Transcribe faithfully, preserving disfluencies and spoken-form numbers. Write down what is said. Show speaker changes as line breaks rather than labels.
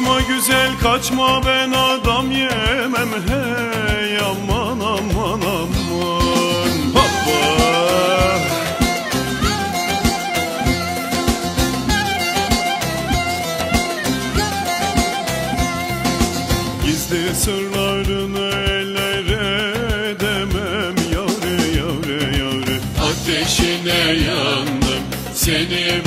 Kaçma güzel kaçma, ben adam yemem hey, aman aman aman. Hoppa. Gizli sırlarını ellere edemem yavre yavre yavre. Ateşine yandım, seni